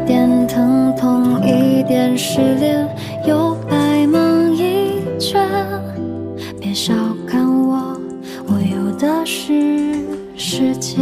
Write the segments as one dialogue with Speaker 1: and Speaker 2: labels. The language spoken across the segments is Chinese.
Speaker 1: 点疼痛，一点失恋，又白忙一圈。别小看我，我有的是时间。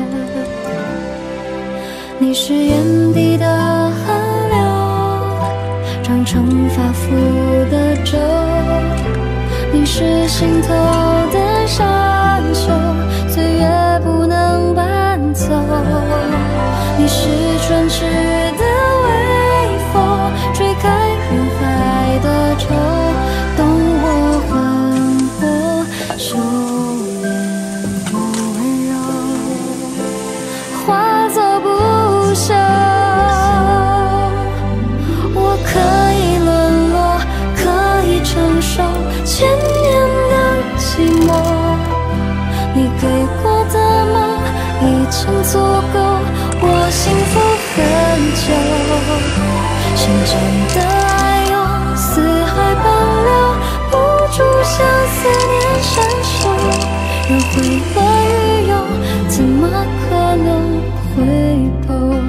Speaker 1: 你是眼底的河流，长成发肤的皱。你是心头的山丘，岁月不能搬走。你是春池的微风，吹开云海的愁，懂我魂魄，修炼我温柔，化作不朽。我可以沦落，可以承受千年的寂寞。你给过的梦已经足够我幸福很久。心中的爱用四海奔流，不住相思念深手。人毁了于有，怎么可能回头？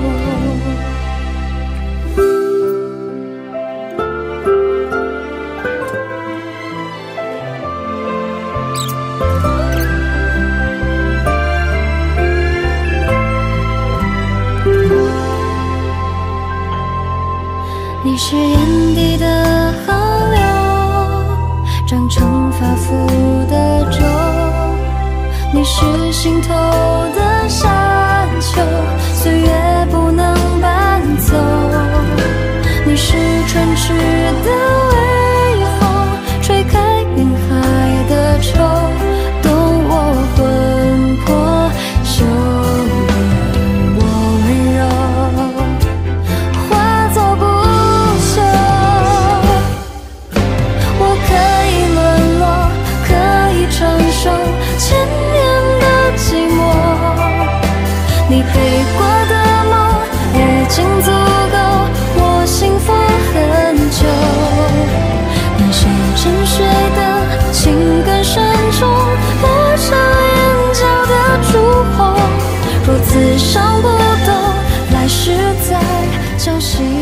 Speaker 1: 你是眼底的河流，长成发肤的皱。你是心头的山丘，岁月不能搬走。你是春池的微风，吹开云海的愁，懂我魂魄，修炼我温柔，化作不朽。我可以沦落，可以承受千年的寂寞。你给过的梦已经足够我幸福很久。年少沉睡的情感深重，落上眼角的朱红。若此伤不动，来世再交心。